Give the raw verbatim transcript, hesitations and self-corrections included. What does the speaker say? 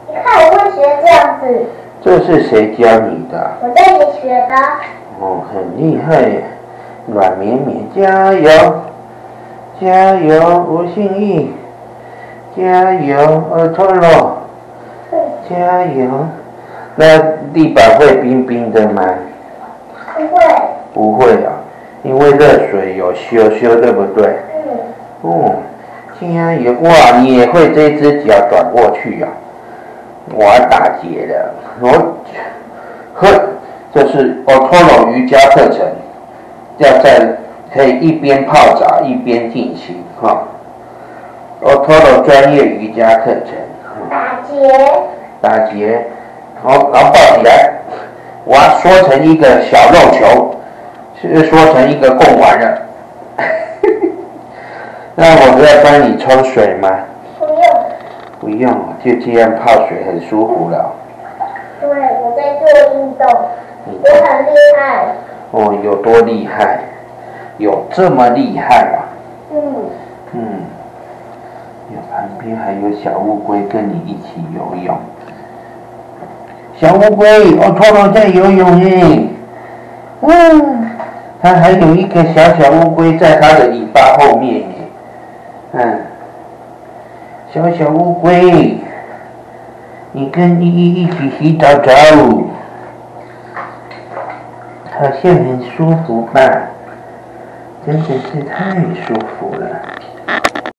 你看我会学这样子。 这是谁教你的？ 我在你学的。 哦，很厉害耶！软绵绵，加油！加油，吴信义！加油，耳朵罗！加油！那地板会冰冰的吗？ 不会。 不会啊，因为热水有修修，对不对？ 嗯。 哦，加油！哇，你也会这只脚转过去啊？我要打结了，我，呵，这是 Otoro 瑜伽课程，要在可以一边泡澡一边进行哈。Otoro 专业瑜伽课程。 打结。 打结，好，然后抱起来，我要缩成一个小肉球，是缩成一个贡丸了。那我不要帮你冲水吗？ 不用。 不用，就这样泡水很舒服了。 对，我在做运动，我很厉害。 哦，有多厉害？有这么厉害啊？ 嗯。 嗯。有旁边还有小乌龟跟你一起游泳。小乌龟，我托罗在游泳耶。嗯，它还有一个小小乌龟在它的尾巴后面耶。嗯。小小乌龟，你跟依依一起洗澡澡，好像很舒服吧？真的是太舒服了。